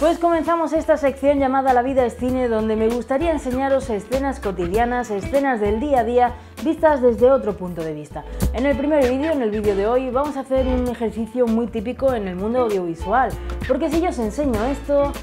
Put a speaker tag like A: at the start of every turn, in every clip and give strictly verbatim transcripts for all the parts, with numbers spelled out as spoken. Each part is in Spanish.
A: Pues comenzamos esta sección llamada La vida es cine, donde me gustaría enseñaros escenas cotidianas, escenas del día a día, vistas desde otro punto de vista. En el primer vídeo, en el vídeo de hoy, vamos a hacer un ejercicio muy típico en el mundo audiovisual, porque si yo os enseño esto...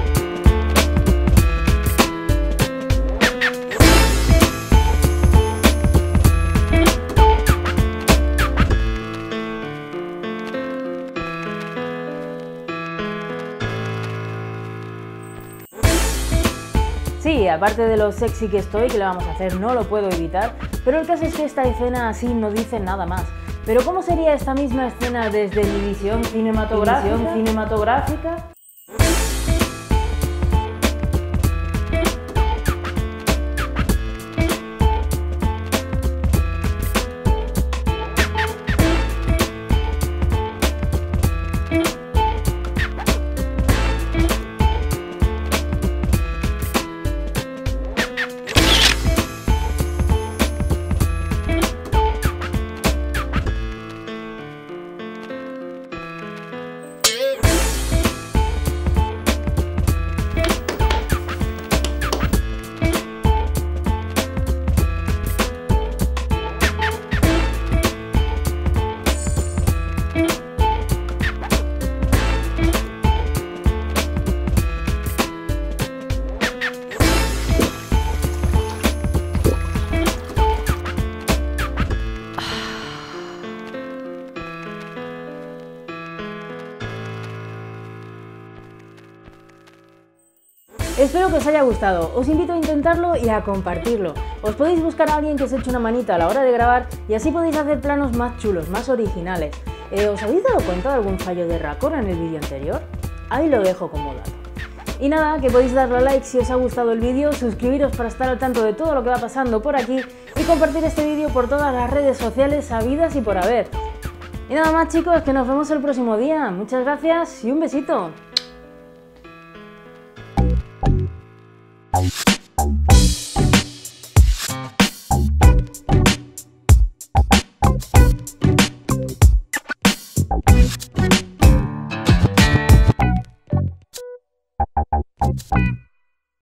A: Sí, aparte de lo sexy que estoy, que le vamos a hacer, no lo puedo evitar, pero el caso es que esta escena así no dice nada más. Pero ¿cómo sería esta misma escena desde mi visión cinematográfica? ¿Visión cinematográfica? Espero que os haya gustado, os invito a intentarlo y a compartirlo. Os podéis buscar a alguien que os eche una manita a la hora de grabar y así podéis hacer planos más chulos, más originales. Eh, ¿Os habéis dado cuenta de algún fallo de raccord en el vídeo anterior? Ahí lo dejo como dato. Y nada, que podéis darle a like si os ha gustado el vídeo, suscribiros para estar al tanto de todo lo que va pasando por aquí y compartir este vídeo por todas las redes sociales habidas y por haber. Y nada más chicos, que nos vemos el próximo día. Muchas gracias y un besito.